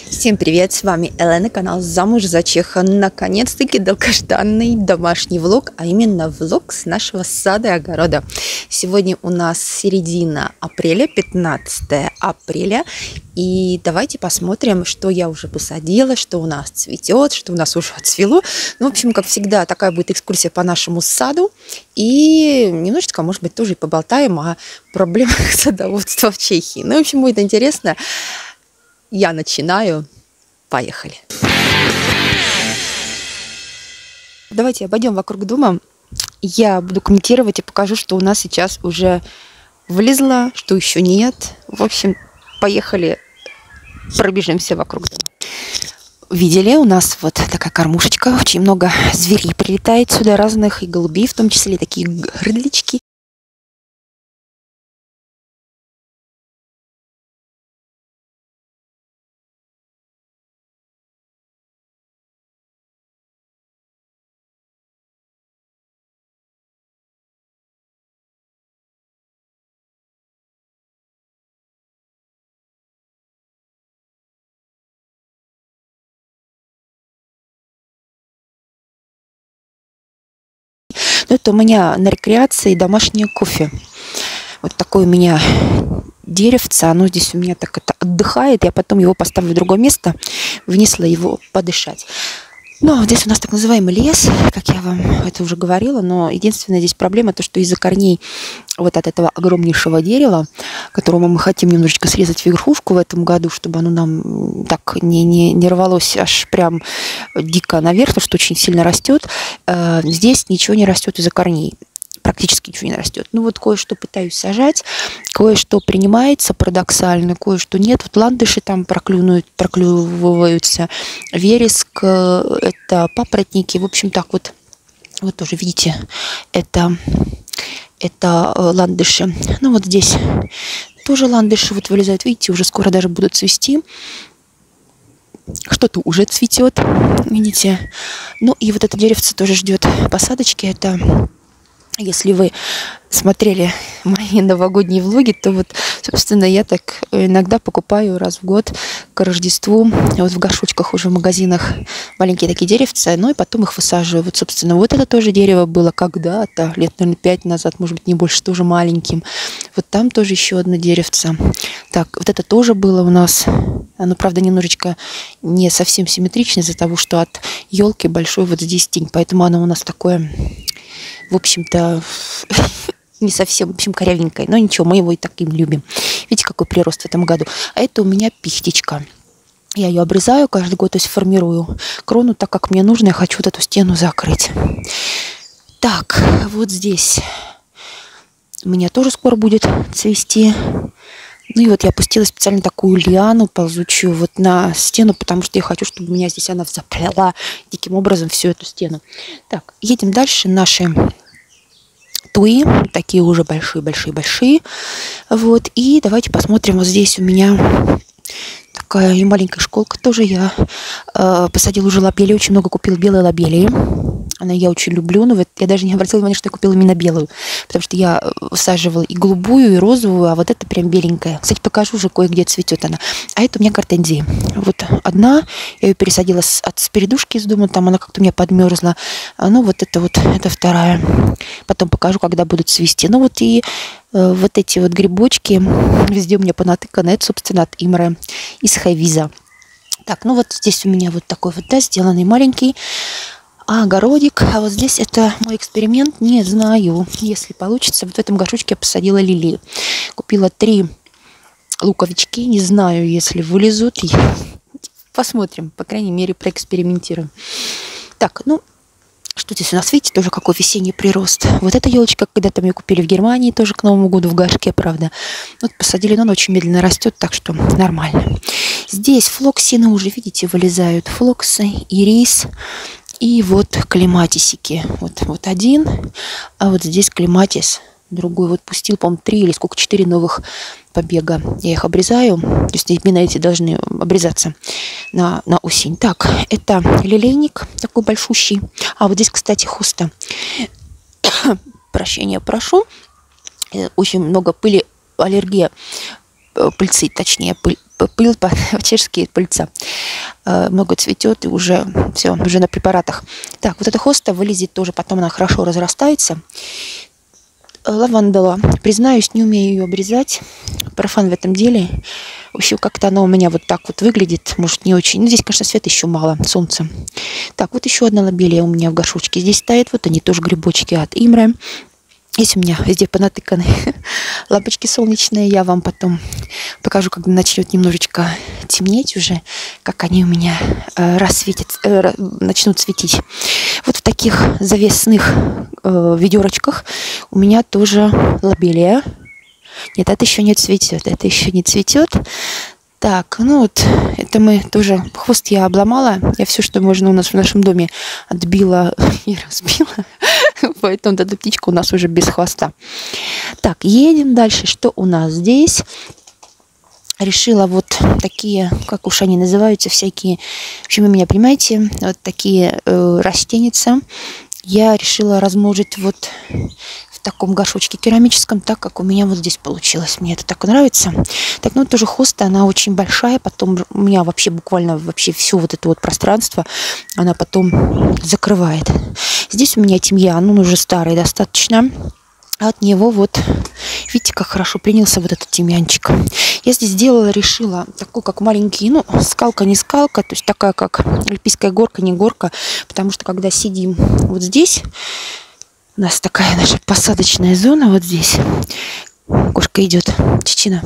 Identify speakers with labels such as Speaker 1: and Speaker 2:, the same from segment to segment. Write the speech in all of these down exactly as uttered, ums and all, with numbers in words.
Speaker 1: Всем привет, с вами Елена, канал Замуж за Чеха. Наконец-таки долгожданный домашний влог, а именно влог с нашего сада и огорода. Сегодня у нас середина апреля, пятнадцатое апреля. И давайте посмотрим, что я уже посадила, что у нас цветет, что у нас уже отцвело. Ну, в общем, как всегда, такая будет экскурсия по нашему саду. И немножечко, может быть, тоже и поболтаем о проблемах садоводства в Чехии. Ну, в общем, будет интересно. Я начинаю. Поехали. Давайте обойдем вокруг дома. Я буду комментировать и покажу, что у нас сейчас уже влезло, что еще нет. В общем, поехали, пробежимся вокруг дома. Видели, у нас вот такая кормушечка. Очень много зверей прилетает сюда разных, и голубей, в том числе такие грыдлички. Это у меня на рекреации домашнее кофе. Вот такое у меня деревце. Оно здесь у меня так это отдыхает. Я потом его поставлю в другое место. Внесла его подышать. Но здесь у нас так называемый лес, как я вам это уже говорила. Но единственная здесь проблема, то, что из-за корней вот от этого огромнейшего дерева, которому мы хотим немножечко срезать верхушку в этом году, чтобы оно нам так не, не, не рвалось аж прям дико наверх, потому что очень сильно растет. Э, здесь ничего не растет из-за корней. Практически ничего не растет. Ну вот кое-что пытаюсь сажать, кое-что принимается парадоксально, кое-что нет. Вот ландыши там проклюнут, проклювываются, вереск, это папоротники. В общем, так вот, вот тоже видите, это, это ландыши. Ну вот здесь тоже ландыши вот вылезают, видите, уже скоро даже будут цвести. Что-то уже цветет, видите. Ну и вот это деревце тоже ждет посадочки. Это... Если вы смотрели мои новогодние влоги, то вот, собственно, я так иногда покупаю раз в год к Рождеству вот в горшочках уже в магазинах маленькие такие деревца, ну и потом их высаживаю. Вот, собственно, вот это тоже дерево было когда-то, лет, наверное, пять назад, может быть, не больше, тоже маленьким. Вот там тоже еще одно деревце. Так, вот это тоже было у нас. Оно, правда, немножечко не совсем симметрично из-за того, что от елки большой вот здесь тень, поэтому оно у нас такое... В общем-то, не совсем, в общем, корявенькая. Но ничего, мы его и таким любим. Видите, какой прирост в этом году. А это у меня пихтечка. Я ее обрезаю каждый год, то есть формирую крону так, как мне нужно. Я хочу вот эту стену закрыть. Так, вот здесь у меня тоже скоро будет цвести. Ну и вот я опустила специально такую лиану ползучую вот на стену, потому что я хочу, чтобы у меня здесь она заплела диким образом всю эту стену. Так, едем дальше. Наши туи, такие уже большие-большие-большие. Вот, и давайте посмотрим. Вот здесь у меня такая и маленькая школка тоже. Я э, посадила уже лобелии, очень много купила белой лобелии. Она я очень люблю, но вот я даже не обратила внимания, что я купила именно белую, потому что я высаживала и голубую, и розовую, а вот это прям беленькая. Кстати, покажу уже, кое-где цветет она. А это у меня гортензии. Вот одна, я ее пересадила с, от с передушки из дома, там она как-то у меня подмерзла. А, ну вот это вот, это вторая. Потом покажу, когда будут цвести. Ну вот и э, вот эти вот грибочки, везде у меня понатыкано, это, собственно, от Имре из Хайвиза. Так, ну вот здесь у меня вот такой вот, да, сделанный маленький. А огородик, а вот здесь это мой эксперимент, не знаю, если получится. Вот в этом горшочке я посадила лилии. Купила три луковички, не знаю, если вылезут. Посмотрим, по крайней мере, проэкспериментируем. Так, ну, что здесь у нас, видите, тоже какой весенний прирост. Вот эта елочка, когда-то мы ее купили в Германии, тоже к Новому году в горшке, правда. Вот посадили, но она очень медленно растет, так что нормально. Здесь флоксины уже, видите, вылезают. Флоксы, ирис. И вот клематисики. Вот, вот один, а вот здесь клематис. Другой вот пустил, по-моему, три или сколько, четыре новых побега. Я их обрезаю. То есть именно эти должны обрезаться на, на осень. Так, это лилейник такой большущий. А вот здесь, кстати, хоста. Прощения прошу. Очень много пыли, аллергия пыльцы, точнее, пыль, пыль по-чешски пыльца. Много цветет и уже все, уже на препаратах. Так, вот эта хоста вылезет тоже, потом она хорошо разрастается. Лавандала. Признаюсь, не умею ее обрезать. Профан в этом деле. В общем, как-то она у меня вот так вот выглядит. Может, не очень. Ну, здесь, конечно, света еще мало, солнца. Так, вот еще одна лобелия у меня в горшочке. Здесь стоит. Вот они тоже грибочки от Имре. Есть у меня везде понатыканы лампочки солнечные. Я вам потом покажу, когда начнет немножечко темнеть уже, как они у меня э, рассветят, э, начнут светить. Вот в таких завесных э, ведерочках у меня тоже лобелия. Нет, это еще не цветет, это еще не цветет. Так, ну вот, это мы тоже, хвост я обломала. Я все, что можно у нас в нашем доме, отбила и разбила. Поэтому эта птичка у нас уже без хвоста. Так, едем дальше. Что у нас здесь? Решила вот такие, как уж они называются, всякие, в общем, вы меня понимаете, вот такие э, растеница. Я решила размножить вот в таком горшочке керамическом, так как у меня вот здесь получилось. Мне это так нравится. Так, ну тоже хоста, она очень большая. Потом у меня вообще буквально вообще все вот это вот пространство она потом закрывает. Здесь у меня тимьян, он уже старый достаточно. От него вот, видите, как хорошо принялся вот этот тимьянчик. Я здесь сделала, решила, такой как маленький, ну, скалка не скалка, то есть такая как альпийская горка, не горка. Потому что когда сидим вот здесь, у нас такая наша посадочная зона вот здесь. Кошка идет, Чичина.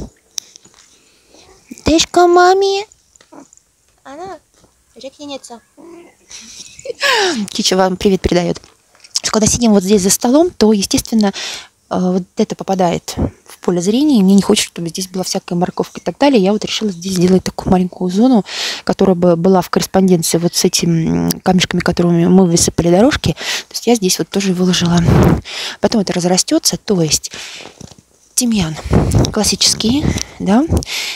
Speaker 1: Тешка, маме. Она рекнется. Чича вам привет передает. Когда сидим вот здесь за столом, то, естественно, вот это попадает в поле зрения, и мне не хочется, чтобы здесь была всякая морковка и так далее. Я вот решила здесь сделать такую маленькую зону, которая бы была в корреспонденции вот с этими камешками, которыми мы высыпали дорожки. То есть я здесь вот тоже выложила. Потом это разрастется, то есть тимьян классический, да,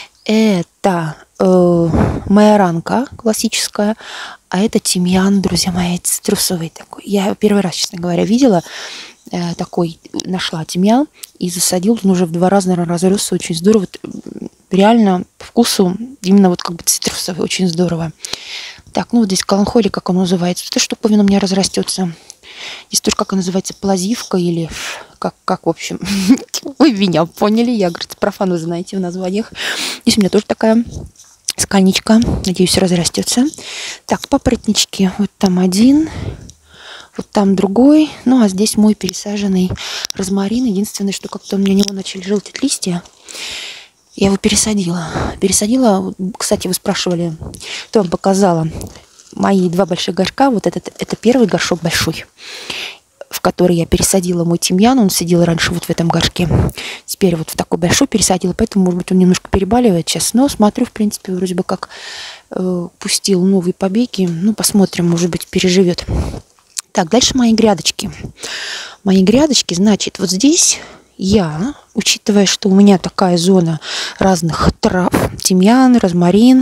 Speaker 1: это э, майоранка классическая, а это тимьян, друзья мои, цитрусовый такой. Я первый раз, честно говоря, видела э, такой, нашла тимьян и засадил, он уже в два раза, наверное, разросся, очень здорово. Реально по вкусу именно вот как бы цитрусовый, очень здорово. Так, ну вот здесь каланхоли, как он называется. Эта штуковина у меня разрастется. Здесь тоже, как она называется, плазивка или как, как в общем, вы меня поняли, я, говорит, профан, вы знаете в названиях. Здесь у меня тоже такая скальничка, надеюсь, разрастется. Так, папоротнички, вот там один, вот там другой, ну а здесь мой пересаженный розмарин. Единственное, что как-то у меня у него начали желтеть листья, я его пересадила. Пересадила, кстати, вы спрашивали, что я вам показала. Мои два больших горшка, вот этот, это первый горшок большой, в который я пересадила мой тимьян. Он сидел раньше вот в этом горшке. Теперь вот в такой большой пересадила, поэтому, может быть, он немножко перебаливает сейчас. Но смотрю, в принципе, вроде бы как э, пустил новые побеги. Ну, посмотрим, может быть, переживет. Так, дальше мои грядочки. Мои грядочки, значит, вот здесь я, учитывая, что у меня такая зона разных трав, тимьян, розмарин,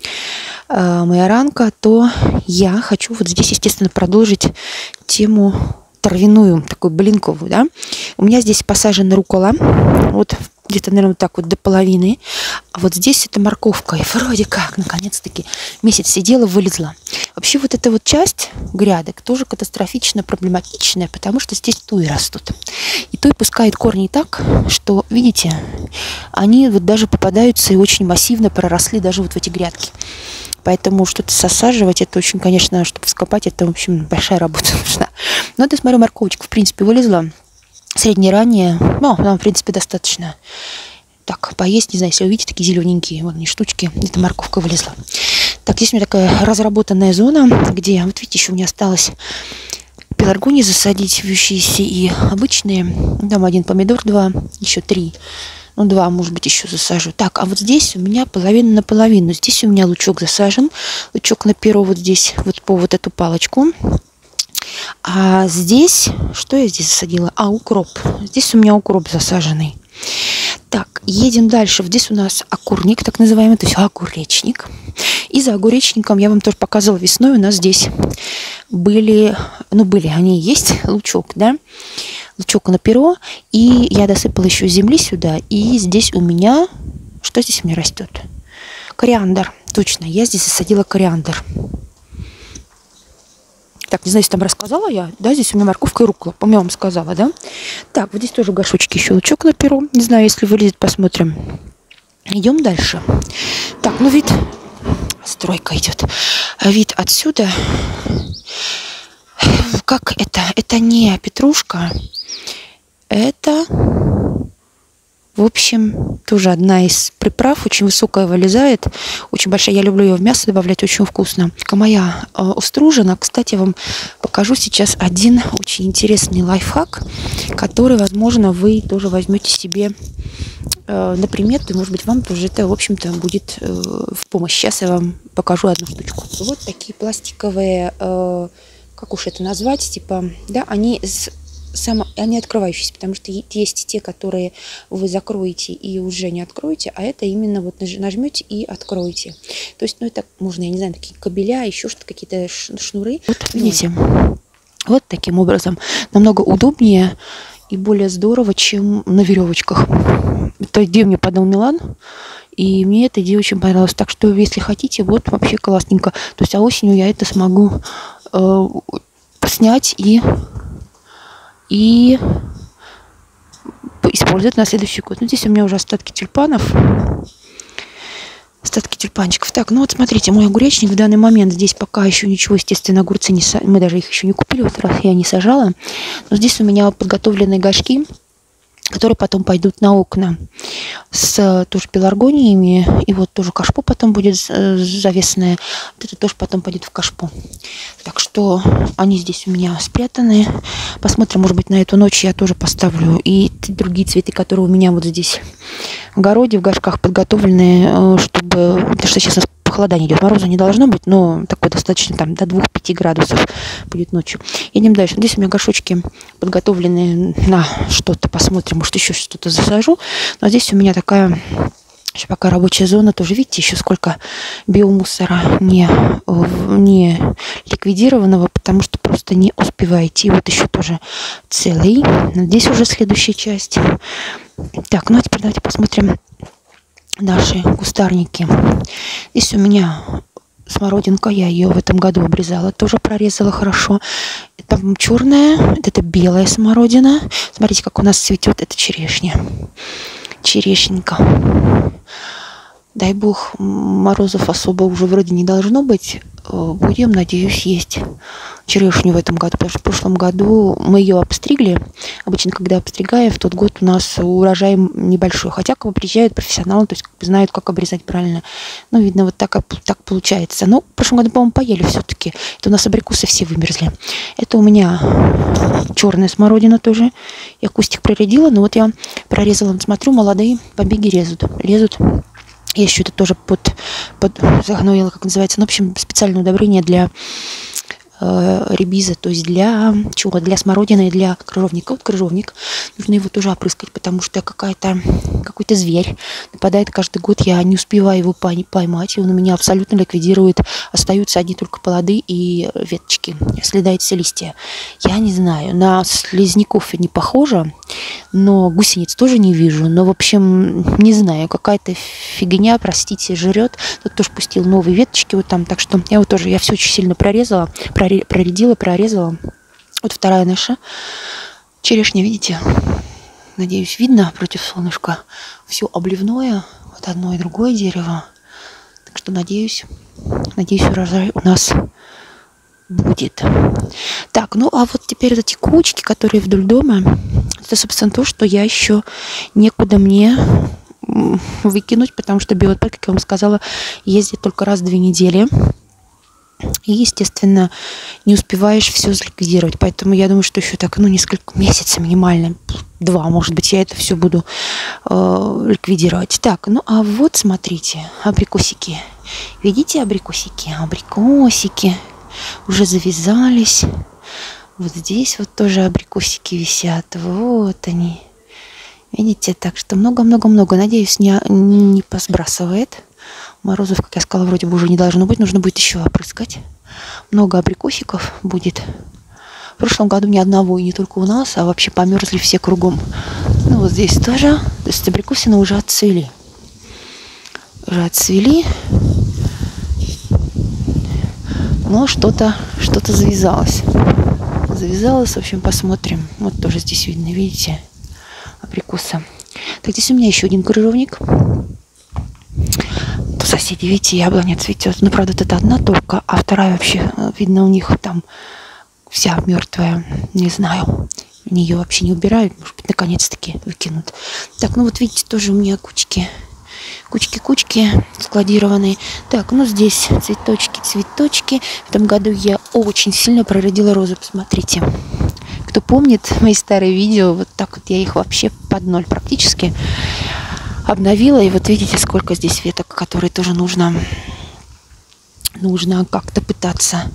Speaker 1: майоранка, то я хочу вот здесь, естественно, продолжить тему травяную, такую блинковую, да. У меня здесь посажена рукола, вот где-то, наверное, вот так вот до половины. А вот здесь это морковка. И вроде как, наконец-таки, месяц сидела, вылезла. Вообще вот эта вот часть грядок тоже катастрофично проблематичная, потому что здесь туи растут. И туи пускает корни так, что, видите, они вот даже попадаются и очень массивно проросли даже вот в эти грядки. Поэтому что-то сосаживать, это очень, конечно, чтобы вскопать, это, в общем, большая работа нужна. Но это, смотрю, морковочка, в принципе, вылезла. Среднеранняя, ну, нам, в принципе, достаточно. Так, поесть, не знаю, если вы видите, такие зелененькие, вот они штучки, это морковка вылезла. Так, здесь у меня такая разработанная зона, где, вот видите, еще у меня осталось пеларгонии засадить, вьющиеся и обычные. Там один помидор, два, еще три. Ну, два, может быть, еще засажу. Так, а вот здесь у меня половина на половину. Здесь у меня лучок засажен. Лучок на перо вот здесь, вот по вот эту палочку. А здесь, что я здесь засадила? А, укроп. Здесь у меня укроп засаженный. Так, едем дальше. Вот здесь у нас окурник, так называемый, то есть огуречник. И за огуречником я вам тоже показывала весной. У нас здесь были, ну, были, они есть, лучок, да? Лучок на перо. И я досыпала еще земли сюда. И здесь у меня Что здесь у меня растет? Кориандр. Точно, я здесь засадила кориандр. Так, не знаю, если там рассказала я. Да, здесь у меня морковка и рукола. По-моему, я вам сказала, да? Так, вот здесь тоже в горшочке еще лучок на перу. Не знаю, если вылезет, посмотрим. Идем дальше. Так, ну вид... Стройка идет. Вид отсюда... Как это? Это не петрушка. Это... В общем, тоже одна из приправ, очень высокая вылезает, очень большая. Я люблю ее в мясо добавлять, очень вкусно. Моя э, устружена. Кстати, вам покажу сейчас один очень интересный лайфхак, который, возможно, вы тоже возьмете себе э, на примету, и, может быть, вам тоже это, в общем-то, будет э, в помощь. Сейчас я вам покажу одну штучку. Вот такие пластиковые, э, как уж это назвать, типа, да, они с Само, они открывающиеся, потому что есть те, которые вы закроете и уже не откроете, а это именно вот нажмете и откроете. То есть, ну, это можно, я не знаю, такие кабеля, еще что-то, какие-то шнуры. Вот, видите, вот таким образом намного удобнее и более здорово, чем на веревочках. Это идея мне подал Милан, и мне эта идея очень понравилась. Так что, если хотите, вот вообще классненько. То есть, а осенью я это смогу э, снять и... и использовать на следующий год. Ну, здесь у меня уже остатки тюльпанов. Остатки тюльпанчиков. Так, ну вот смотрите, мой огуречник в данный момент. Здесь пока еще ничего, естественно, огурцы не са... мы даже их еще не купили. Вот раз я не сажала. Но здесь у меня подготовленные горшки, которые потом пойдут на окна с тоже пеларгониями. И вот тоже кашпо потом будет завесное. Вот это тоже потом пойдет в кашпо. Так что они здесь у меня спрятаны. Посмотрим, может быть, на эту ночь я тоже поставлю и другие цветы, которые у меня вот здесь в огороде, в горшках подготовлены, чтобы... Потому что сейчас у нас похолодание идет. Мороза не должно быть, но такое достаточно там до двух-пяти градусов будет ночью. Едем дальше. Здесь у меня горшочки подготовлены на что-то. Посмотрим, может, еще что-то засажу. Но здесь у меня такая... Еще пока рабочая зона, тоже видите, еще сколько биомусора не, не ликвидированного, потому что просто не успеваете. И вот еще тоже целый. Здесь уже следующая часть. Так, ну а теперь давайте посмотрим наши кустарники. Здесь у меня смородинка, я ее в этом году обрезала, тоже прорезала хорошо. Это черная, это белая смородина. Смотрите, как у нас цветет эта черешня. Черешенька. Дай бог, морозов особо уже вроде не должно быть. Будем, надеюсь, есть черешню в этом году. Потому что в прошлом году мы ее обстригли. Обычно, когда обстригаем, в тот год у нас урожай небольшой. Хотя как бы приезжают профессионалы, то есть как бы знают, как обрезать правильно. Ну, видно, вот так, так получается. Но в прошлом году, по-моему, поели все-таки. Это у нас абрикосы все вымерзли. Это у меня черная смородина тоже. Я кустик проредила, но вот я прорезала. Смотрю, молодые побеги лезут. Лезут. Я еще это тоже под, под загноила, как называется. Ну, в общем, специальное удобрение для э, ребиза, то есть для чего? Для смородины и для крыжовника. Вот крыжовник. Нужно его тоже опрыскать, потому что какая-то, какой-то зверь нападает каждый год. Я не успеваю его поймать, и он у меня абсолютно ликвидирует. Остаются одни только плоды и веточки. Съедаются листья. Я не знаю, на слизняков не похоже, но гусениц тоже не вижу. Но, в общем, не знаю, какая-то фигня, простите, жрет. Тут тоже пустил новые веточки вот там. Так что я вот тоже, я все очень сильно прорезала, проредила, прорезала. Вот вторая наша черешня, видите? Надеюсь, видно против солнышка. Все обливное. Вот одно и другое дерево. Так что, надеюсь, надеюсь, урожай у нас будет. Так, ну а вот теперь вот эти кучки, которые вдоль дома, это, собственно, то, что я еще некуда мне выкинуть, потому что биотпак, как я вам сказала, ездит только раз в две недели. И, естественно, не успеваешь все заликвидировать. Поэтому я думаю, что еще так, ну, несколько месяцев минимально, два, может быть, я это все буду э, ликвидировать. Так, ну, а вот, смотрите, абрикосики. Видите абрикосики? Абрикосики уже завязались. Вот здесь вот тоже абрикосики висят. Вот они. Видите? Так что много-много-много. Надеюсь, не, не посбрасывает. Морозов, как я сказала, вроде бы уже не должно быть. Нужно будет еще опрыскать. Много абрикосиков будет. В прошлом году ни одного, и не только у нас, а вообще померзли все кругом. Ну вот здесь тоже. То есть абрикосины уже отцвели. уже отцвели. Но что-то что-то завязалось. Завязалось, в общем, посмотрим. Вот тоже здесь видно, видите, абрикосы. Так, здесь у меня еще один крыжовник. Соседи, видите, яблоня цветет. Ну, правда, это одна только, а вторая вообще, видно, у них там вся мертвая. Не знаю. Они ее вообще не убирают. Может быть, наконец-таки выкинут. Так, ну вот видите, тоже у меня кучки. Кучки-кучки складированные. Так, ну здесь цветочки, цветочки. В этом году я очень сильно прородила розы. Посмотрите. Кто помнит мои старые видео, вот так вот я их вообще под ноль практически обновила. И вот видите, сколько здесь веток, которые тоже нужно, нужно как-то пытаться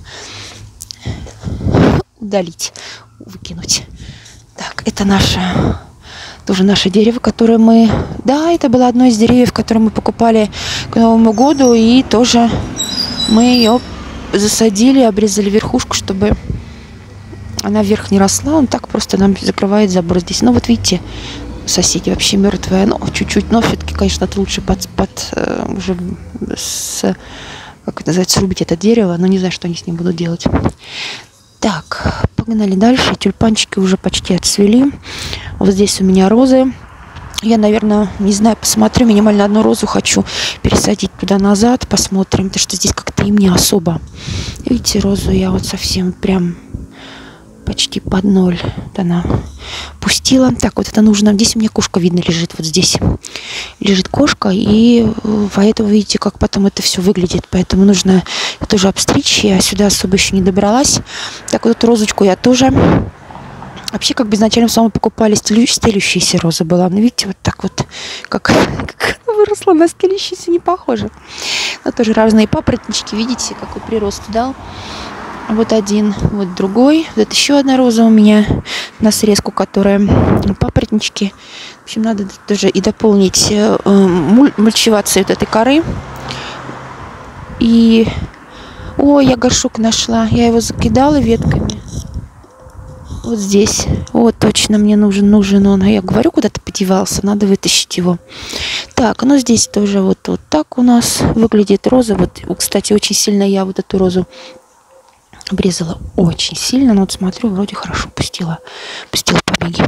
Speaker 1: удалить, выкинуть. Так, это наше, тоже наше дерево, которое мы... Да, это было одно из деревьев, которое мы покупали к Новому году. И тоже мы ее засадили, обрезали верхушку, чтобы она вверх не росла. Он так просто нам закрывает забор здесь. Ну вот видите, соседи вообще мертвые. Ну, чуть-чуть, но все-таки, конечно, это лучше под, под э, уже с, как это называется, срубить это дерево. Но не знаю, что они с ним будут делать. Так, погнали дальше. Тюльпанчики уже почти отцвели. Вот здесь у меня розы. Я, наверное, не знаю, посмотрю. Минимально одну розу хочу пересадить туда-назад. Посмотрим, потому что здесь как-то им не особо. Видите, розу я вот совсем прям... почти под ноль. Вот она пустила. Так, вот это нужно. Здесь у меня кошка, видно, лежит. Вот здесь лежит кошка. И поэтому, видите, как потом это все выглядит. Поэтому нужно тоже обстричь. Я сюда особо еще не добралась. Так, вот эту розочку я тоже... Вообще, как бы изначально в самом покупали стелющиеся розы была. Но видите, вот так вот, как, как она выросла, на стелющиеся не похоже. Но тоже разные папоротнички. Видите, какой прирост дал. Вот один, вот другой. Вот еще одна роза у меня на срезку, которая папоротнички. В общем, надо тоже и дополнить э, мульчевацию вот этой коры. И... Ой, я горшок нашла. Я его закидала ветками. Вот здесь. Вот, точно мне нужен, нужен он. А я говорю, куда-то подевался. Надо вытащить его. Так, ну здесь тоже вот, вот так у нас выглядит роза. Вот, кстати, очень сильно я вот эту розу обрезала очень сильно, но вот смотрю, вроде хорошо пустила, пустила побеги.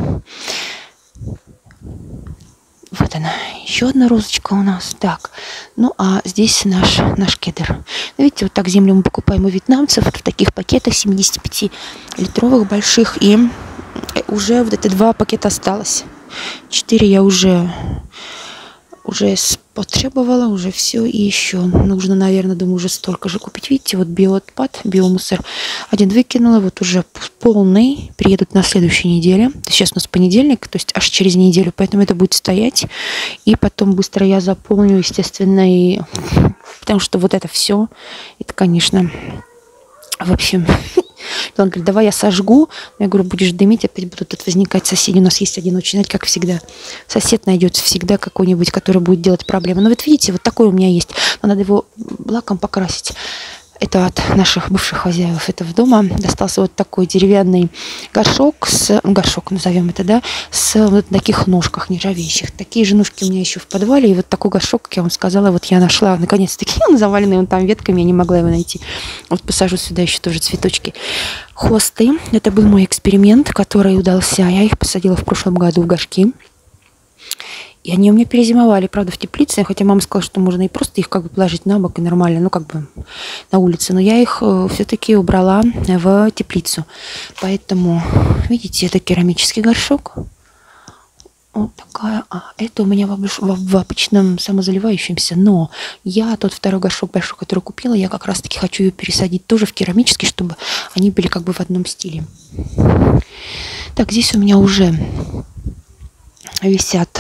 Speaker 1: Вот она, еще одна розочка у нас. Так, ну а здесь наш, наш кедр. Видите, вот так землю мы покупаем у вьетнамцев в таких пакетах семидесятипятилитровых больших. И уже вот это два пакета осталось. Четыре я уже... уже потребовала, уже все, и еще нужно, наверное, думаю, уже столько же купить. Видите, вот биоотпад, биомусор. Один выкинула, вот уже полный, приедут на следующей неделе. Сейчас у нас понедельник, то есть аж через неделю, поэтому это будет стоять. И потом быстро я заполню, естественно, и... потому что вот это все, это, конечно, в общем... Он говорит, давай я сожгу. Я говорю, будешь дымить, опять будут тут возникать соседи. У нас есть один очень, знаете, как всегда. Сосед найдется всегда какой-нибудь, который будет делать проблемы. Но вот видите, вот такой у меня есть. Но надо его лаком покрасить. Это от наших бывших хозяев этого дома. Достался вот такой деревянный горшок, с, горшок назовем это, да, с вот таких ножках нержавеющих. Такие же ножки у меня еще в подвале. И вот такой горшок, как я вам сказала, вот я нашла, наконец-таки, он заваленный он там ветками, я не могла его найти. Вот посажу сюда еще тоже цветочки. Хосты. Это был мой эксперимент, который удался. Я их посадила в прошлом году в горшки. И они у меня перезимовали, правда, в теплице. Хотя мама сказала, что можно и просто их как бы положить на бок и нормально, ну как бы на улице. Но я их все-таки убрала в теплицу. Поэтому, видите, это керамический горшок. Вот такая. А это у меня в, в, в обычном самозаливающемся. Но я тот второй горшок большой, который купила, я как раз-таки хочу ее пересадить тоже в керамический, чтобы они были как бы в одном стиле. Так, здесь у меня уже висят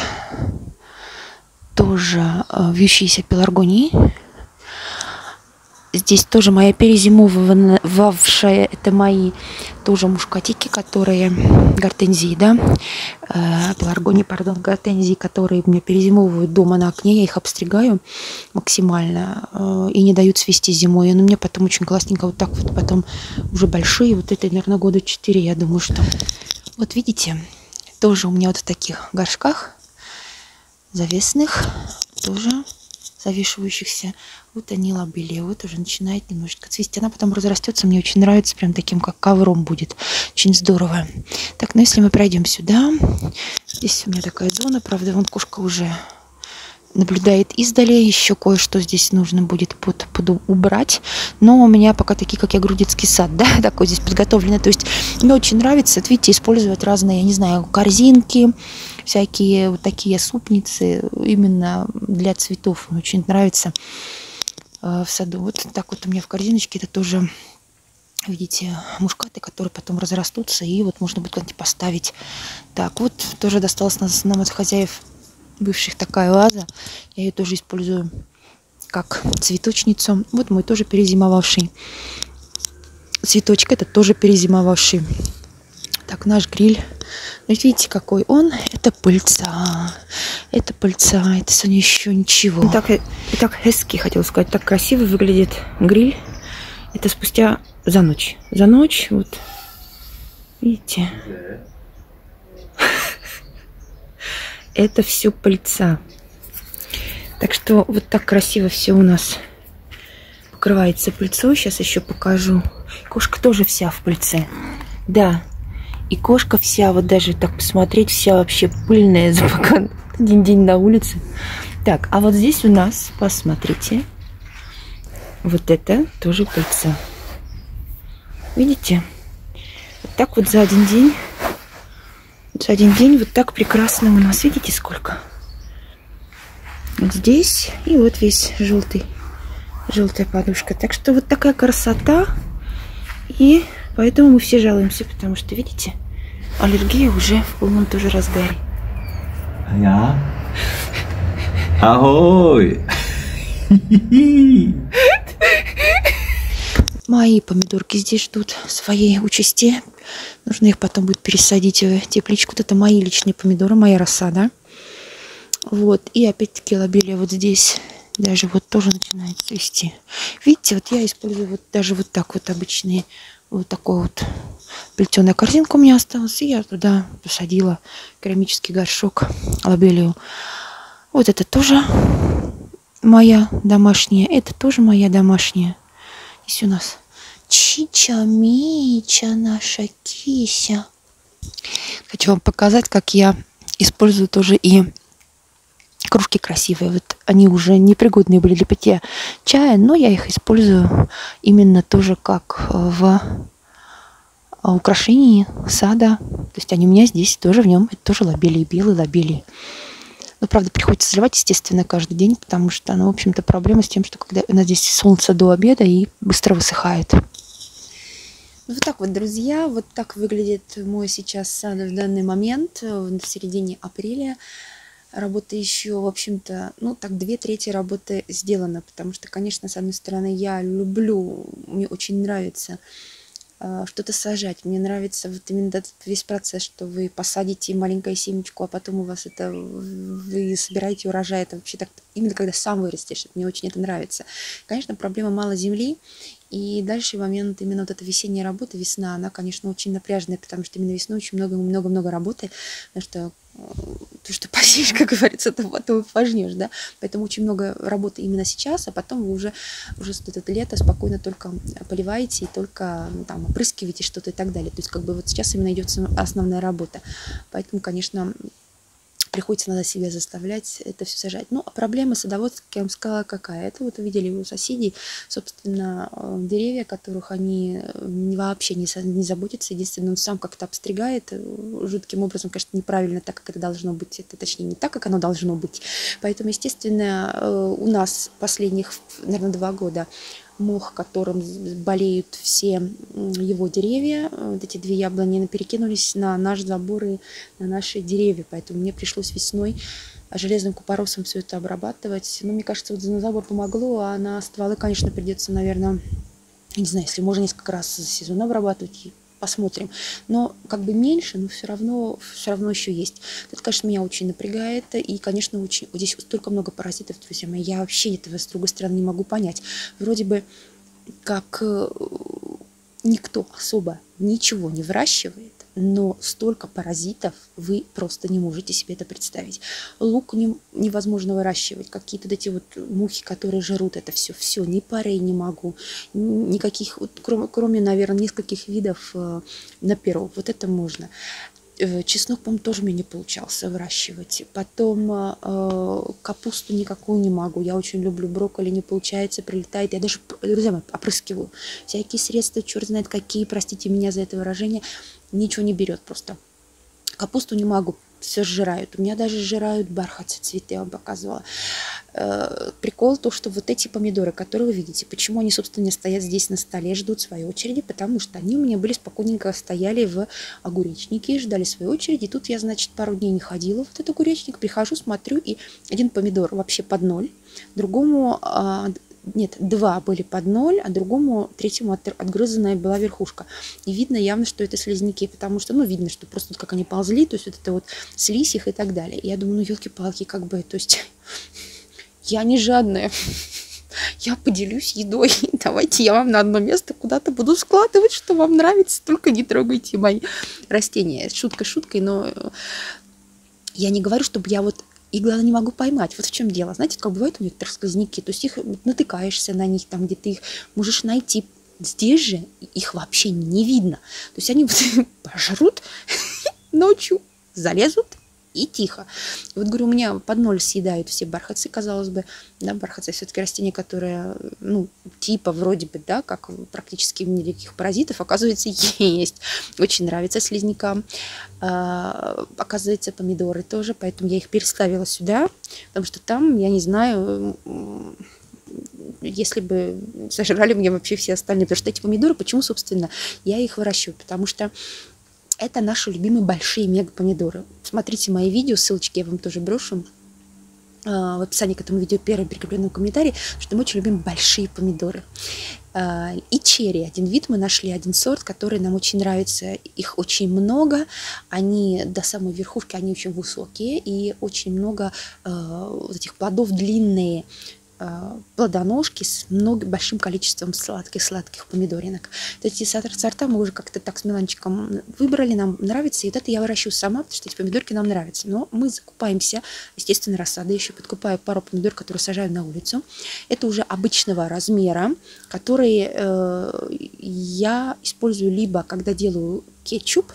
Speaker 1: тоже вьющиеся пеларгонии. Здесь тоже моя перезимовавшая, это мои тоже мушкатики, которые, гортензии, да, э, пеларгонии, пардон, гортензии, которые у меня перезимовывают дома на окне, я их обстригаю максимально э, и не дают цвести зимой. И они у меня потом очень классненько вот так вот потом уже большие, вот это, наверное, года четыре, я думаю, что... Вот видите, тоже у меня вот в таких горшках завесных тоже завешивающихся. Вот они лобелия. Вот уже начинает немножечко цвести. Она потом разрастется. Мне очень нравится. Прям таким, как ковром будет. Очень здорово. Так, ну если мы пройдем сюда. Здесь у меня такая зона. Правда, вон кошка уже наблюдает издали. Еще кое-что здесь нужно будет под, под убрать. Но у меня пока такие, как я говорю, детский сад, да, такой здесь подготовленный. То есть мне очень нравится, вот видите, использовать разные, я не знаю, корзинки, всякие вот такие супницы именно для цветов. Мне очень нравится э, в саду. Вот так вот у меня в корзиночке это тоже, видите, мушкаты, которые потом разрастутся, и вот можно будет куда-нибудь поставить. Так, вот тоже досталось нам от хозяев бывших такая ваза. Я ее тоже использую как цветочницу. Вот мой тоже перезимовавший цветочек. Это тоже перезимовавший. Так, наш гриль. Ну, видите, какой он? Это пыльца. Это пыльца. Это сегодня еще ничего. Итак, итак, хэски, хотела сказать. Так красиво выглядит гриль. Это спустя за ночь. За ночь, вот. Видите? Это все пыльца. Так что вот так красиво все у нас покрывается пыльцой. Сейчас еще покажу. Кошка тоже вся в пыльце. Да. И кошка вся, вот даже так посмотреть, вся вообще пыльная за пока один день на улице. Так, а вот здесь у нас, посмотрите, вот это тоже пыльца. Видите? Вот так вот за один день. За один день вот так прекрасно у нас. Видите, сколько? Вот здесь и вот весь желтый, желтая подушка. Так что вот такая красота. И поэтому мы все жалуемся, потому что, видите, аллергия уже в полном тоже разгаре.
Speaker 2: Я? Ахой!
Speaker 1: Мои помидорки здесь ждут своей участи. Нужно их потом будет пересадить в тепличку. Вот это мои личные помидоры, моя рассада. Вот. И опять-таки лобелия вот здесь даже вот тоже начинает цвести. Видите, вот я использую вот даже вот так вот обычные. Вот такой вот плетеная корзинка у меня осталась. И я туда посадила керамический горшок, лобелию. Вот это тоже моя домашняя. Это тоже моя домашняя. Здесь у нас Чича-мича, наша кися. Хочу вам показать, как я использую тоже и кружки красивые. Вот они уже непригодные были для питья чая, но я их использую именно тоже как в украшении сада. То есть они у меня здесь тоже в нем. Это тоже лобелии, белые лобелии. Но, правда, приходится заливать, естественно, каждый день, потому что, ну, в общем-то, проблема с тем, что когда у нас здесь солнце до обеда и быстро высыхает. Вот так вот, друзья, вот так выглядит мой сейчас сад в данный момент, в середине апреля. Работа еще, в общем-то, ну, так, две трети работы сделано, потому что, конечно, с одной стороны, я люблю, мне очень нравится что-то сажать. Мне нравится вот именно этот весь процесс, что вы посадите маленькую семечку, а потом у вас это, вы собираете урожай. Это вообще так, именно когда сам вырастешь. Мне очень это нравится. Конечно, проблема мало земли. И дальше момент, именно вот эта весенняя работа, весна, она, конечно, очень напряженная, потому что именно весной очень много-много-много работы, потому что то, что посеешь, как говорится, то потом и пожнешь, да, поэтому очень много работы именно сейчас, а потом вы уже, уже это лето спокойно только поливаете и только там опрыскиваете что-то и так далее, то есть как бы вот сейчас именно идет основная работа, поэтому, конечно, приходится надо себя заставлять это все сажать. Ну, а проблема садоводства, я вам сказала, какая? Это вот увидели у соседей, собственно, деревья, которых они вообще не, не заботятся. Единственное, он сам как-то обстригает жутким образом, конечно, неправильно, так, как это должно быть. Это, точнее, не так, как оно должно быть. Поэтому, естественно, у нас последних, наверное, два года мох, которым болеют все его деревья. Вот эти две яблони перекинулись на наши заборы, на наши деревья. Поэтому мне пришлось весной железным купоросом все это обрабатывать. Но мне кажется, вот на забор помогло, а на стволы, конечно, придется, наверное, не знаю, если можно несколько раз за сезон обрабатывать, посмотрим. Но как бы меньше, но все равно, все равно еще есть. Это, конечно, меня очень напрягает. И, конечно, очень, здесь столько много паразитов, друзья мои. Я вообще этого, с другой стороны, не могу понять. Вроде бы как никто особо ничего не выращивает. но столько паразитов, вы просто не можете себе это представить. Лук не, невозможно выращивать, какие-то вот эти вот мухи, которые жрут это все, все, ни парей не могу, никаких, вот, кроме, кроме, наверное, нескольких видов э, на перо, вот это можно. Чеснок, по-моему, тоже мне не получался выращивать. Потом э, капусту никакую не могу. Я очень люблю брокколи, не получается, прилетает. Я даже, друзья мои, опрыскиваю. Всякие средства, черт знает какие, простите меня за это выражение, ничего не берет просто. Капусту не могу, все сжирают. У меня даже сжирают бархатцы, цветы, я вам показывала. Э, прикол то, что вот эти помидоры, которые вы видите, почему они, собственно, стоят здесь на столе, ждут своей очереди, потому что они у меня были спокойненько, стояли в огуречнике, ждали своей очереди. И тут я, значит, пару дней не ходила в этот огуречник, прихожу, смотрю, и один помидор вообще под ноль, другому... Э, Нет, два были под ноль, а другому, третьему от, отгрызанная была верхушка. И видно явно, что это слизняки, потому что, ну, видно, что просто как они ползли, то есть вот это вот слизь их и так далее. И я думаю, ну, елки-палки, как бы, то есть я не жадная. Я поделюсь едой. Давайте я вам на одно место куда-то буду складывать, что вам нравится, только не трогайте мои растения. Шутка шуткой, но я не говорю, чтобы я вот... И, главное, не могу поймать. Вот в чем дело. Знаете, как бывает у некоторых сквозняки, то есть их натыкаешься на них, там, где ты их можешь найти. Здесь же их вообще не видно. То есть они пожрут ночью, залезут и тихо. И вот, говорю, у меня под ноль съедают все бархатцы, казалось бы. Да, бархатцы все-таки растения, которые, ну, типа вроде бы, да, как практически никаких паразитов, оказывается, есть. Очень нравится слизнякам. А, оказывается, помидоры тоже, поэтому я их переставила сюда, потому что там, я не знаю, если бы сожрали мне вообще все остальные. Потому что эти помидоры, почему, собственно, я их выращиваю? Потому что это наши любимые большие мега-помидоры. Смотрите мои видео, ссылочки я вам тоже брошу в описании к этому видео, первый прикрепленный комментарий, что мы очень любим большие помидоры. И черри, один вид мы нашли, один сорт, который нам очень нравится. Их очень много, они до самой верхушки, они очень высокие, и очень много вот этих плодов длинные, плодоножки с много, большим количеством сладких-сладких помидоринок. Эти сорта мы уже как-то так с Миланчиком выбрали, нам нравится, и вот это я выращиваю сама, потому что эти помидорки нам нравятся. Но мы закупаемся, естественно, рассадой, еще подкупаю пару помидор, которые сажаю на улицу. Это уже обычного размера, которые э, я использую либо, когда делаю кетчуп,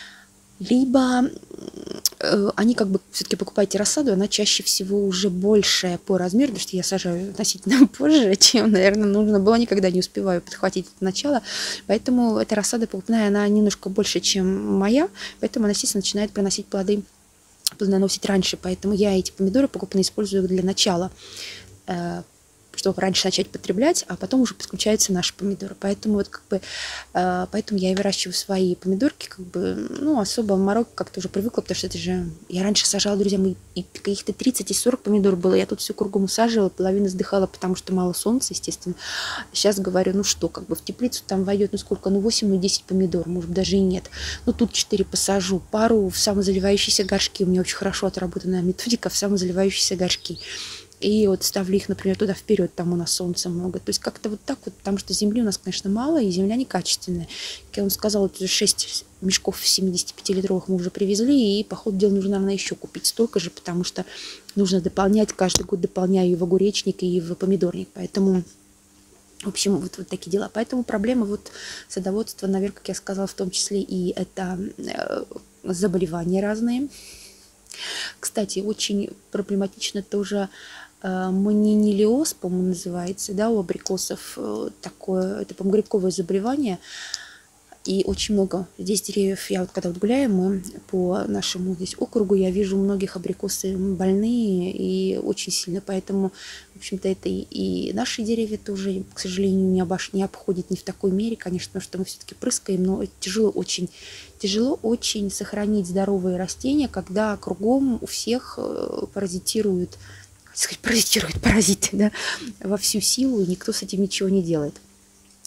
Speaker 1: либо э, они как бы все-таки покупаете рассаду, она чаще всего уже большая по размеру, потому что я сажаю относительно позже, чем, наверное, нужно было, никогда не успеваю подхватить это начало, поэтому эта рассада покупная, она немножко больше, чем моя, поэтому она, естественно, начинает приносить плоды, плодоносить раньше, поэтому я эти помидоры покупные использую для начала, э, чтобы раньше начать потреблять, а потом уже подключаются наши помидоры. Поэтому вот как бы, э, поэтому я и выращиваю свои помидорки, как бы, ну, особо в Марокко как-то уже привыкла, потому что это же, я раньше сажала, друзья, мы и каких-то тридцать и сорок помидор было, я тут все кругом усаживала, половина сдыхала, потому что мало солнца, естественно. Сейчас говорю, ну что, как бы в теплицу там войдет, ну сколько, ну восемь, ну десять помидор, может даже и нет. Ну тут четыре посажу, пару в самозаливающиеся горшки, у меня очень хорошо отработанная методика в самозаливающиеся горшки. И вот ставлю их, например, туда вперед, там у нас солнца много. То есть как-то вот так вот, потому что земли у нас, конечно, мало, и земля некачественная. Как я вам сказала, шесть мешков семидесятипятилитровых мы уже привезли, и по ходу дела нужно, наверное, еще купить столько же, потому что нужно дополнять, каждый год дополняю и в огуречник, и в помидорник. Поэтому, в общем, вот, вот такие дела. Поэтому проблема вот садоводства, наверное, как я сказала, в том числе и это э, заболевания разные. Кстати, очень проблематично тоже манинилиоз, по-моему, называется, да, у абрикосов такое, это, по-моему, грибковое заболевание, и очень много здесь деревьев, я вот когда вот гуляю, мы по нашему здесь округу, я вижу многих абрикосы больные и очень сильно, поэтому, в общем-то, это и, и наши деревья тоже, к сожалению, не, обош... не обходят не в такой мере, конечно, потому что мы все-таки прыскаем, но тяжело очень, тяжело очень сохранить здоровые растения, когда кругом у всех паразитируют, сказать, паразитируют паразиты, да, во всю силу, и никто с этим ничего не делает.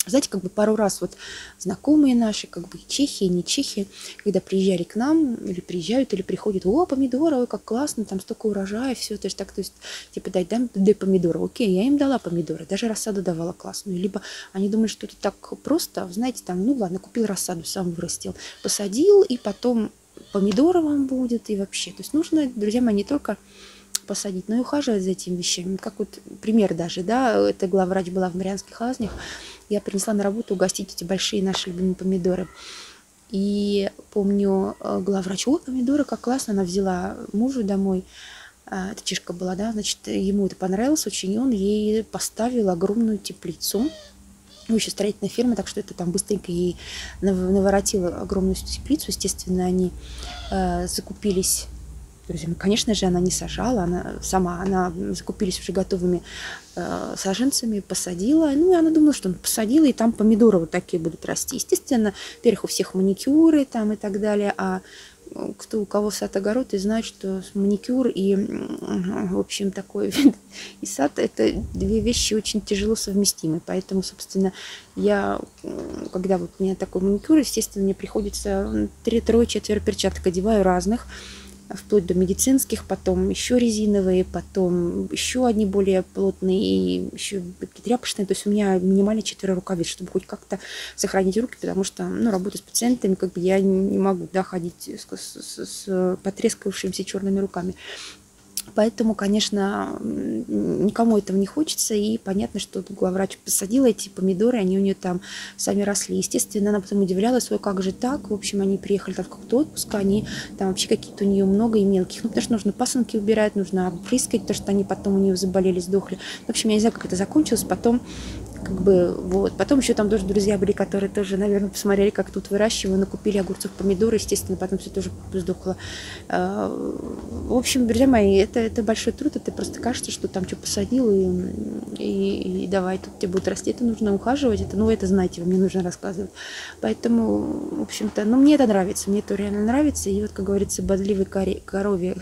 Speaker 1: Знаете, как бы пару раз вот знакомые наши, как бы чехи, не чехи, когда приезжали к нам, или приезжают, или приходят, о, помидоры, ой, как классно, там столько урожая, все, то есть так, то есть, типа, дай, дай, дай помидоры, окей, я им дала помидоры, даже рассаду давала классную, либо они думают, что это так просто, знаете, там, ну ладно, купил рассаду, сам вырастил, посадил, и потом помидоры вам будет, и вообще, то есть нужно, друзья мои, не только посадить, но и ухаживать за этими вещами, как вот пример даже, да, это главврач была в Марианских Лазнях, я принесла на работу угостить эти большие наши любимые помидоры. И помню, главврач, о, помидоры, как классно, она взяла мужу домой, это чешка была, да, значит, ему это понравилось очень, и он ей поставил огромную теплицу. Ну, еще строительная фирма, так что это там быстренько ей наворотила огромную теплицу. Естественно, они э, закупились. Друзья, конечно же, она не сажала, она сама, она закупились уже готовыми э, саженцами, посадила. Ну, и она думала, что она посадила, и там помидоры вот такие будут расти. Естественно, во-первых, у всех маникюры там и так далее, а кто у кого сад-огород, и знает, что маникюр и, в общем, такой и сад – это две вещи очень тяжело совместимы. Поэтому, собственно, я, когда вот у меня такой маникюр, естественно, мне приходится трое-четверо перчаток одеваю разных, вплоть до медицинских, потом еще резиновые, потом еще одни более плотные и еще тряпочные. То есть у меня минимально четверо рукавиц, чтобы хоть как-то сохранить руки, потому что, ну, работаю с пациентами, как бы я не могу, да, ходить с, с, с потрескавшимися черными руками. Поэтому, конечно, никому этого не хочется, и понятно, что главврач посадила эти помидоры, они у нее там сами росли. Естественно, она потом удивлялась, ой, как же так? В общем, они приехали там в какой-то отпуск, они там вообще какие-то у нее много и мелких. Ну, потому что нужно пасынки убирать, нужно опрыскать, потому что они потом у нее заболели, сдохли. В общем, я не знаю, как это закончилось. Потом как бы, вот. Потом еще там тоже друзья были, которые тоже, наверное, посмотрели, как тут выращиваю, накупили огурцов, помидоры, естественно, потом все тоже сдохло. В общем, друзья мои, это, это большой труд, это просто кажется, что там что посадил, и, и, и давай, тут тебе будет расти, это нужно ухаживать, это, ну, это знаете, вам не нужно рассказывать. Поэтому, в общем-то, ну, мне это нравится, мне это реально нравится, и вот, как говорится, бодливой корове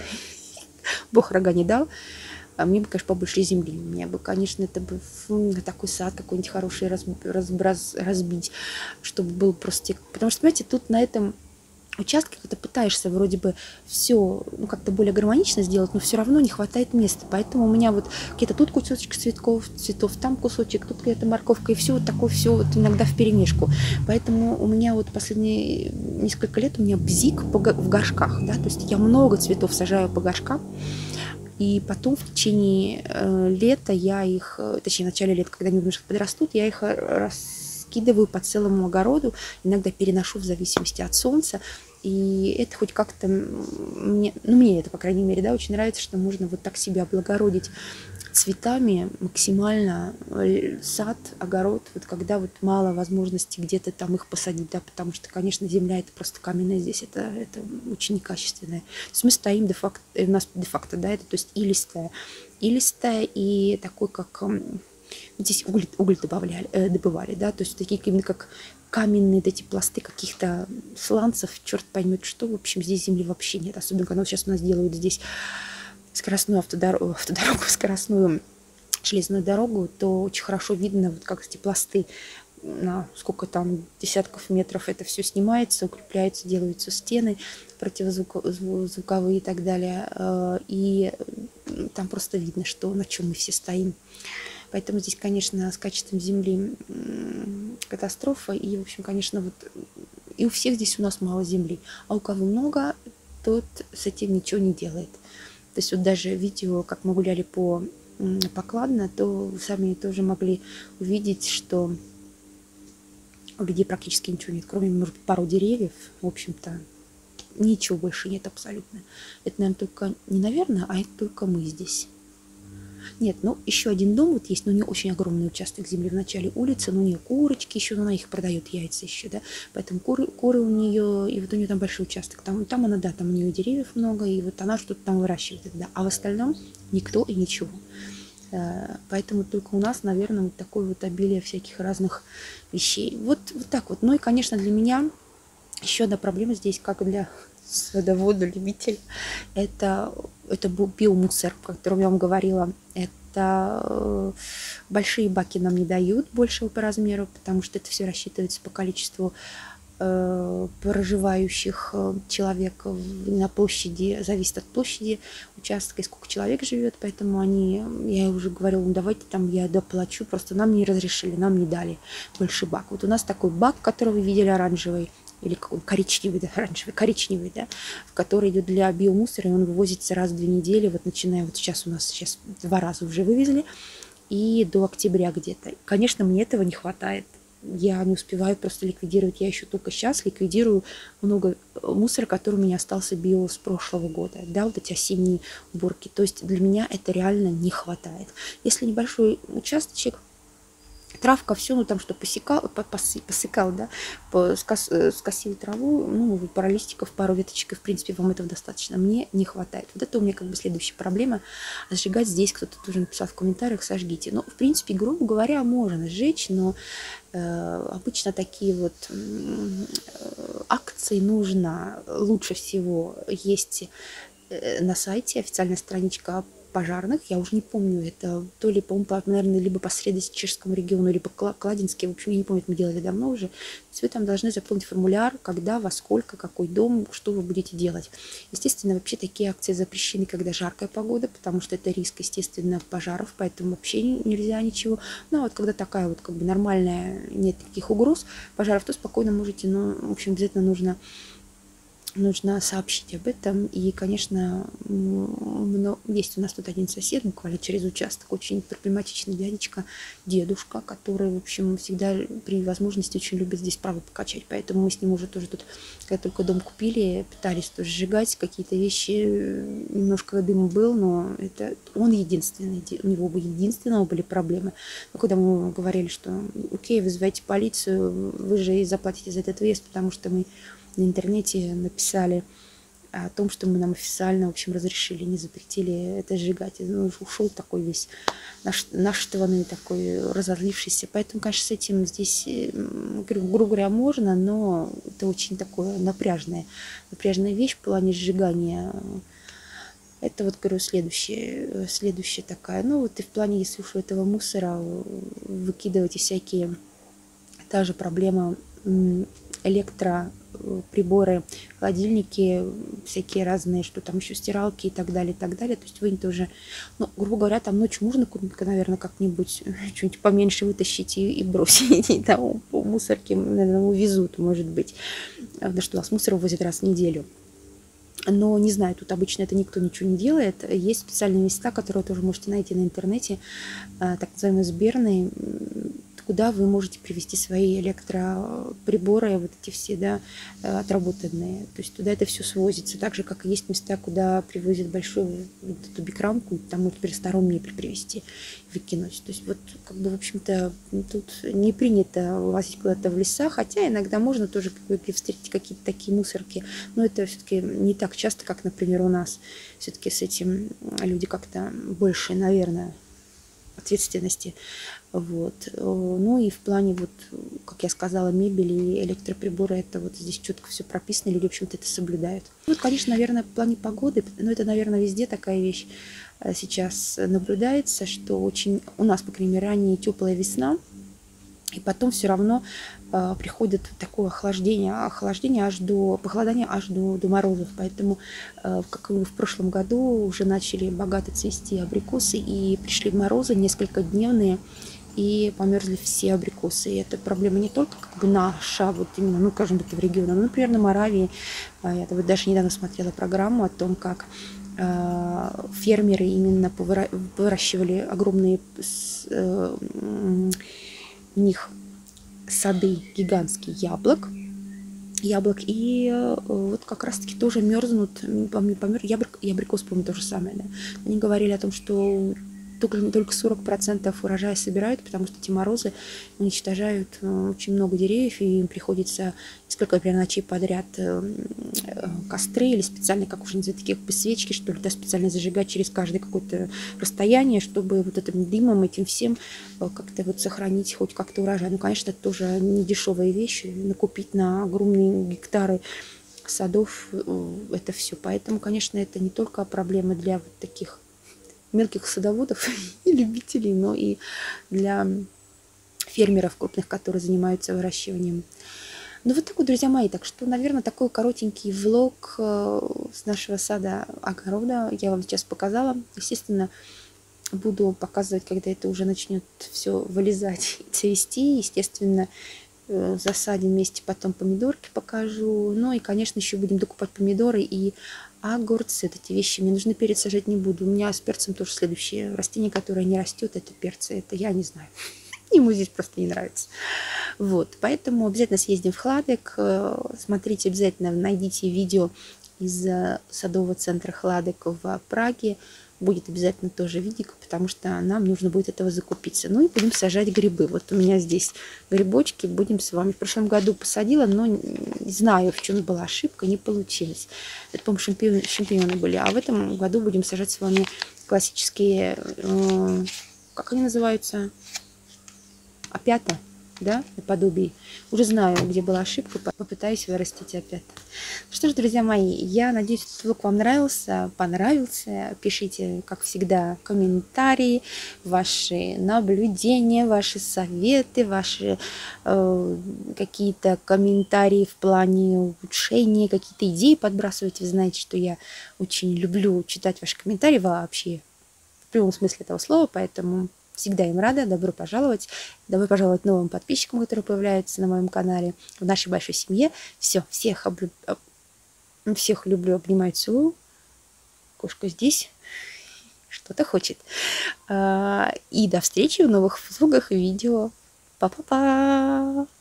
Speaker 1: Бог рога не дал. А мне бы, конечно, побольше земли. Мне бы, конечно, это бы фу, такой сад какой-нибудь хороший раз, раз, раз, разбить, чтобы был просто... Потому что, понимаете, тут на этом участке ты пытаешься вроде бы все, ну, как-то более гармонично сделать, но все равно не хватает места. Поэтому у меня вот где-то тут кусочек цветков, цветов, там кусочек, тут какая-то морковка, и все вот такое, все вот иногда вперемешку. Поэтому у меня вот последние несколько лет у меня бзик в горшках, да, то есть я много цветов сажаю по горшкам. И потом в течение э, лета я их, точнее, в начале лета, когда они немножко подрастут, я их раскидываю по целому огороду, иногда переношу в зависимости от солнца. И это хоть как-то мне, ну мне это, по крайней мере, да, очень нравится, что можно вот так себя облагородить цветами максимально, сад, огород, вот когда вот мало возможности где-то там их посадить, да, потому что, конечно, земля это просто каменная здесь, это, это очень некачественная. То есть мы стоим де-факто, у нас де-факто, да, это то есть илистая, илистая и такой, как здесь уголь, уголь добавляли, э, добывали, да, то есть такие именно как каменные эти пласты каких-то сланцев, черт поймет что, в общем, здесь земли вообще нет, особенно когда вот сейчас у нас делают здесь скоростную автодорогу, автодорогу, скоростную железную дорогу, то очень хорошо видно, вот как эти пласты на сколько там десятков метров это все снимается, укрепляется, делаются стены противозвуковые и так далее. И там просто видно, что на чем мы все стоим. Поэтому здесь, конечно, с качеством земли катастрофа. И, в общем, конечно, вот и у всех здесь у нас мало земли. А у кого много, тот с этим ничего не делает. То есть вот даже видео, как мы гуляли по Покладно, то вы сами тоже могли увидеть, что у людей практически ничего нет, кроме, может быть, пару деревьев. В общем-то, ничего больше нет абсолютно. Это, наверное, только, не наверное, а это только мы здесь. Нет, ну, еще один дом вот есть, но у нее очень огромный участок земли в начале улицы, но у нее курочки еще, но она их продает, яйца еще, да, поэтому куры, куры у нее, и вот у нее там большой участок, там, там она, да, там у нее деревьев много, и вот она что-то там выращивает, да, а в остальном никто и ничего. Поэтому только у нас, наверное, вот такое вот обилие всяких разных вещей. Вот, вот так вот. Ну и, конечно, для меня еще одна проблема здесь, как для садовода, любителя, это, это был биомусор, о котором я вам говорила. Это это э, большие баки нам не дают большего по размеру, потому что это все рассчитывается по количеству э, проживающих э, человек на площади, зависит от площади участка и сколько человек живет, поэтому они, я уже говорила, ну давайте там я доплачу, просто нам не разрешили, нам не дали больше бак. Вот у нас такой бак, который вы видели, оранжевый, или какой коричневый, да, оранжевый, коричневый, да, в который идет для биомусора, и он вывозится раз в две недели, вот начиная, вот сейчас у нас сейчас два раза уже вывезли, и до октября где-то. Конечно, мне этого не хватает. Я не успеваю просто ликвидировать. Я еще только сейчас ликвидирую много мусора, который у меня остался био с прошлого года. Да, вот эти осенние уборки. То есть для меня это реально не хватает. Если небольшой участочек, травка, все, ну там что, посекал, посыкал, да, скос, скосил траву, ну, пару листиков, пару веточек, и, в принципе, вам этого достаточно. Мне не хватает. Вот это у меня как бы следующая проблема. Сжигать здесь, кто-то тоже написал в комментариях, сожгите. Ну, в принципе, грубо говоря, можно сжечь, но э, обычно такие вот э, акции нужно лучше всего есть на сайте, официальная страничка пожарных, я уже не помню, это то ли, по-моему, наверное, либо по Средочешскому региону, либо Кладинский, в общем, я не помню, это мы делали давно уже. То есть вы там должны заполнить формуляр, когда, во сколько, какой дом, что вы будете делать. Естественно, вообще такие акции запрещены, когда жаркая погода, потому что это риск, естественно, пожаров, поэтому вообще нельзя ничего. Ну, а вот когда такая вот как бы нормальная, нет таких угроз пожаров, то спокойно можете, но, в общем, обязательно нужно нужно сообщить об этом. И, конечно, есть у нас тут один сосед, буквально через участок, очень проблематичный дядечка, дедушка, который, в общем, всегда при возможности очень любит здесь право покачать. Поэтому мы с ним уже тоже тут, когда только дом купили, пытались тоже сжигать какие-то вещи. Немножко дым был, но это он единственный, у него бы единственного были проблемы. Но когда мы говорили, что окей, вызывайте полицию, вы же и заплатите за этот въезд, потому что мы на интернете написали о том, что мы нам официально, в общем, разрешили, не запретили это сжигать. Ну, ушел такой весь наш, наштванный, такой разозлившийся. Поэтому, конечно, с этим здесь, грубо говоря, можно, но это очень такое напряжная, напряжная вещь в плане сжигания. Это вот, говорю, следующая, следующая такая. Ну, вот и в плане, если уж у этого мусора выкидывать и всякие, та же проблема электроприборы, холодильники, всякие разные, что там еще стиралки и так далее, и так далее. То есть вы тоже, ну, грубо говоря, там ночью можно, наверное, как-нибудь что-нибудь поменьше вытащить и, и бросить. И там мусорки, наверное, увезут, может быть. Да что, у нас мусор увозят раз в неделю. Но не знаю, тут обычно это никто ничего не делает. Есть специальные места, которые тоже можете найти на интернете, так называемые сберные, куда вы можете привезти свои электроприборы, вот эти все, да, отработанные. То есть туда это все свозится. Так же, как и есть места, куда привозят большую вот эту бикрамку, там можно теперь старом привезти, выкинуть. То есть вот, как бы, в общем-то, тут не принято возить куда-то в леса, хотя иногда можно тоже встретить какие-то такие мусорки, но это все-таки не так часто, как, например, у нас. Все-таки с этим люди как-то больше, наверное, ответственности. Вот. Ну и в плане, вот, как я сказала, мебели и электроприборы, это вот здесь четко все прописано, люди, в общем-то, это соблюдают. Вот, конечно, наверное, в плане погоды, но это, наверное, везде такая вещь сейчас наблюдается, что очень, у нас, по крайней мере, ранее теплая весна, и потом все равно э, приходит такое охлаждение, охлаждение аж до, похолодание аж до, до морозов. Поэтому, э, как и в прошлом году, уже начали богато цвести абрикосы, и пришли морозы несколькодневные, и померзли все абрикосы. И это проблема не только как бы наша, вот именно, ну, скажем так, в регионе, но, например, на Моравии. Я вот даже недавно смотрела программу о том, как фермеры именно выращивали огромные у них сады гигантские яблок, яблок, и вот как раз-таки тоже мерзнут, помер, яблок, и абрикос, по-моему, то же самое, да. Они говорили о том, что только, только сорок процентов урожая собирают, потому что эти морозы уничтожают очень много деревьев, и им приходится несколько, например, ночей подряд костры или специально, как уже называют, такие как свечки, что ли, да, специально зажигать через каждое какое-то расстояние, чтобы вот этим дымом, этим всем как-то вот сохранить хоть как-то урожай. Ну, конечно, это тоже не дешевые вещи, накупить на огромные гектары садов это все. Поэтому, конечно, это не только проблема для вот таких мелких садоводов и любителей, но и для фермеров крупных, которые занимаются выращиванием. Ну вот так вот, друзья мои, так что, наверное, такой коротенький влог с нашего сада-огорода я вам сейчас показала. Естественно, буду показывать, когда это уже начнет все вылезать и цвести. Естественно, засадим вместе потом помидорки покажу. Ну и, конечно, еще будем докупать помидоры и огурцы. Вот эти вещи мне нужны, перец сажать не буду. У меня с перцем тоже следующее растение, которое не растет, это перцы. Это я не знаю. Ему здесь просто не нравится. Вот, поэтому обязательно съездим в Хладек. Смотрите, обязательно найдите видео из садового центра Хладек в Праге. Будет обязательно тоже видео, потому что нам нужно будет этого закупиться. Ну и будем сажать грибы. Вот у меня здесь грибочки. Будем с вами. В прошлом году посадила, но не знаю, в чем была ошибка, не получилось. Это, по-моему, шампиньоны, шампиньоны были. А в этом году будем сажать с вами классические, э, как они называются? Опята, да, наподобие. Уже знаю, где была ошибка, попытаюсь вырастить опята. Ну что ж, друзья мои, я надеюсь, этот влог вам нравился, понравился. Пишите, как всегда, комментарии, ваши наблюдения, ваши советы, ваши э, какие-то комментарии в плане улучшения, какие-то идеи подбрасывайте. Вы знаете, что я очень люблю читать ваши комментарии вообще, в прямом смысле этого слова, поэтому... Всегда им рада. Добро пожаловать. Добро пожаловать новым подписчикам, которые появляются на моем канале, в нашей большой семье. Все, всех, облю... всех люблю, обнимаю, целую. Кошка здесь что-то хочет. И до встречи в новых влогах и видео. Па-па-па!